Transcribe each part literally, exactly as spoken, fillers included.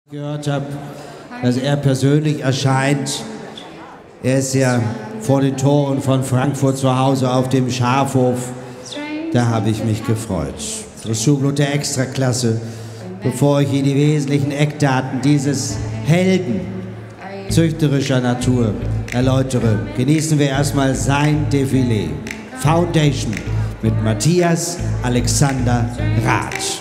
Gehört habe, dass er persönlich erscheint. Er ist ja vor den Toren von Frankfurt zu Hause auf dem Schafhof. Da habe ich mich gefreut. Das Schulblut der Extraklasse. Bevor ich Ihnen die wesentlichen Eckdaten dieses Helden züchterischer Natur erläutere, genießen wir erstmal sein Defilé. Foundation mit Matthias Alexander Rath.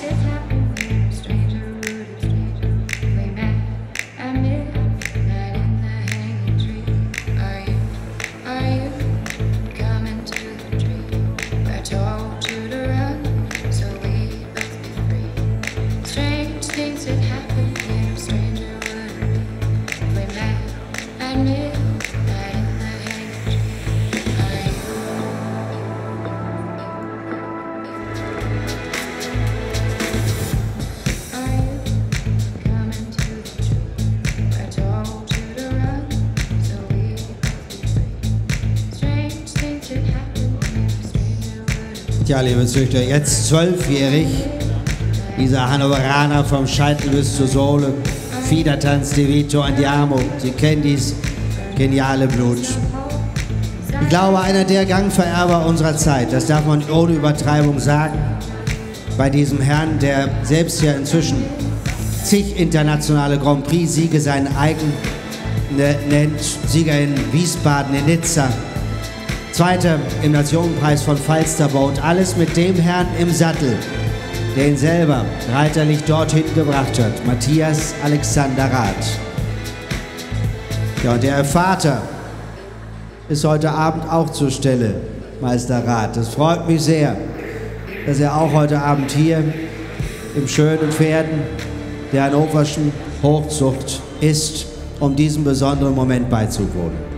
Ja, liebe Züchter, jetzt zwölfjährig, dieser Hannoveraner vom Scheitel bis zur Sohle, Fiedertanz de Vito Andiamo, Sie kennen dies geniale Blut. Ich glaube, einer der Gangvererber unserer Zeit, das darf man ohne Übertreibung sagen, bei diesem Herrn, der selbst ja inzwischen zig internationale Grand Prix-Siege seinen eigen nennt, Sieger in Wiesbaden, in Nizza, Zweiter im Nationenpreis von Falsterbo und alles mit dem Herrn im Sattel, der ihn selber reiterlich dorthin gebracht hat, Matthias Alexander Rath. Ja, und der Vater ist heute Abend auch zur Stelle, Meister Rath. Das freut mich sehr, dass er auch heute Abend hier im schönen Pferden der hannoverschen Hochzucht ist, um diesem besonderen Moment beizuwohnen.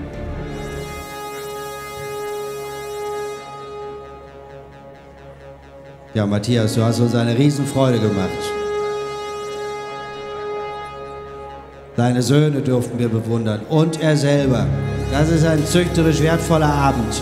Ja, Matthias, du hast uns eine Riesenfreude gemacht. Deine Söhne durften wir bewundern und er selber. Das ist ein züchterisch wertvoller Abend.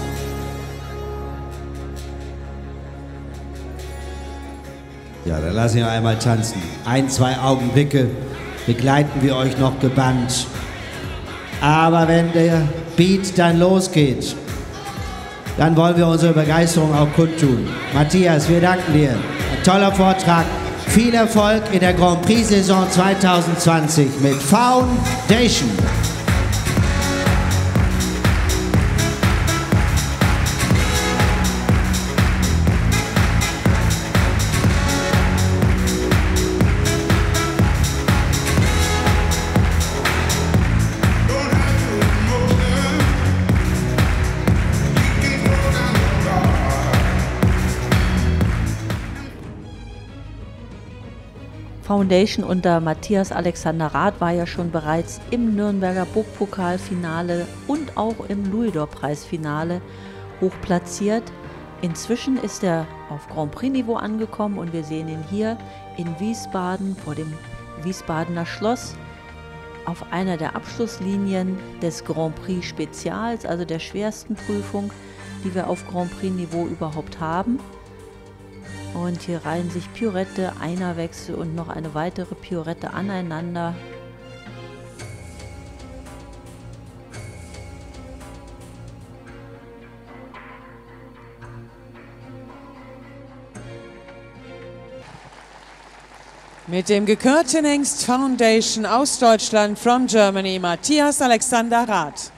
Ja, dann lassen wir einmal tanzen. Ein, zwei Augenblicke begleiten wir euch noch gebannt. Aber wenn der Beat dann losgeht, dann wollen wir unsere Begeisterung auch kundtun. Matthias, wir danken dir. Ein toller Vortrag. Viel Erfolg in der Grand Prix-Saison zweitausendzwanzig mit Foundation. Foundation unter Matthias Alexander Rath war ja schon bereits im Nürnberger Burgpokalfinale und auch im Louis-d'Or-Preisfinale hochplatziert. Inzwischen ist er auf Grand Prix-Niveau angekommen und wir sehen ihn hier in Wiesbaden vor dem Wiesbadener Schloss auf einer der Abschlusslinien des Grand Prix Spezials, also der schwersten Prüfung, die wir auf Grand Prix-Niveau überhaupt haben. Und hier reihen sich Pirouette, Einerwechsel und noch eine weitere Pirouette aneinander. Mit dem gekürten Hengst Foundation aus Deutschland, from Germany, Matthias Alexander Rath.